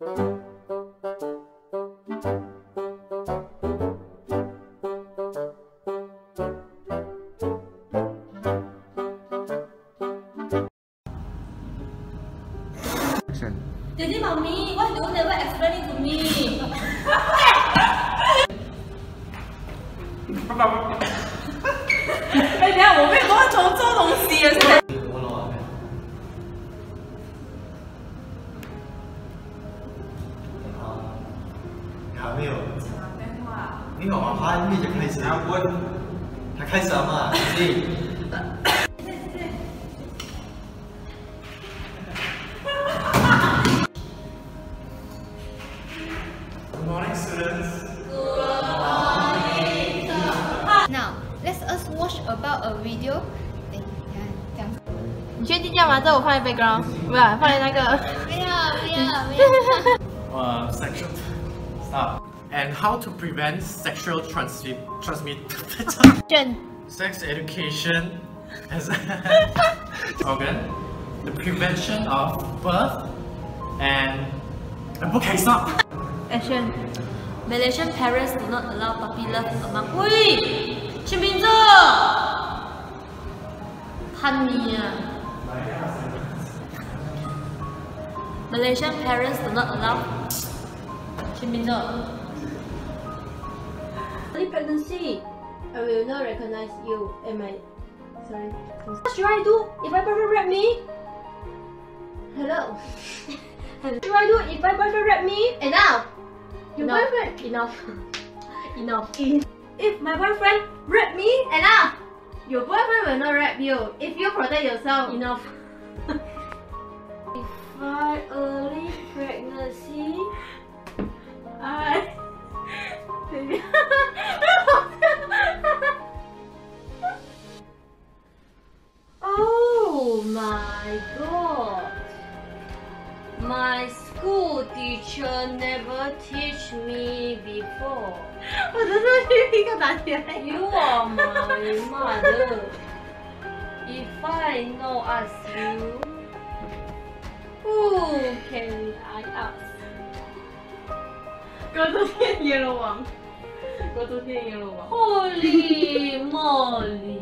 Daddy, mommy, why do you never explain it to me? 哎，等下我被多重做东西了，现在。 没有。没有啊，他一就开始。他开始了嘛？对。Good morning, students. Good morning. Now, let us watch about a video. 你确定要吗？这我放在 background， 不要放在那个。 不要。 Sexual. Stop. And how to prevent sexual transmission. Sex education as organ. The prevention of birth and. 不可以 stop. Action. Malaysian parents do not allow puppy love among. 喂，陈明哲，叛逆啊！ Malaysian parents do not allow. 陈明哲。Early pregnancy, I will not recognize you and my. Sorry. What should I do if my boyfriend rap me? Hello. What should I do if my boyfriend rap me? Enough. Your boyfriend. Enough. Enough. If my boyfriend rap me, enough. Your boyfriend will not rap you if you protect yourself. Enough. If I early pregnancy, I. Oh my god. My school teacher never teach me before. You are my mother. If I know ask you, who can I ask? Go to 天阎罗王。Go to 天阎罗王。Holy moly!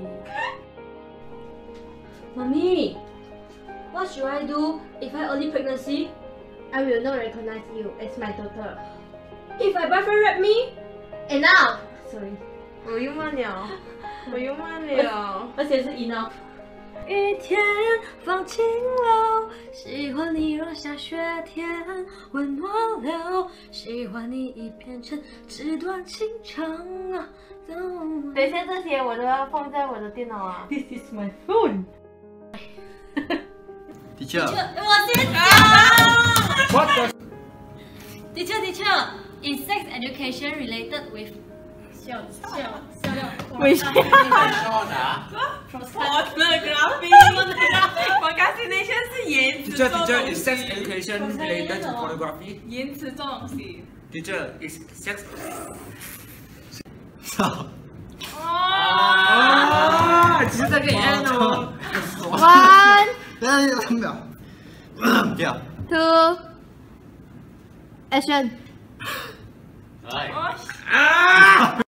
Mommy, what should I do if I early pregnancy? I will not recognize you as my daughter. If my boyfriend rap me, enough. Sorry. 我又慢了， 而且是 enough。雨天放晴了，喜欢你若下雪天温暖了，喜欢你已变成纸短情长啊。 等一下这些我都要放在我的电脑啊。 This is my phone. Teacher. 我先讲。 What the? Teacher, is sex education related with 笑微笑。Procrastination 是延迟做东西。 Teacher, is sex education related to pornography? 延迟做东西。 Teacher, is sex. 其实这个也哦。 One, 等下3秒。不要。 two, action. 哎。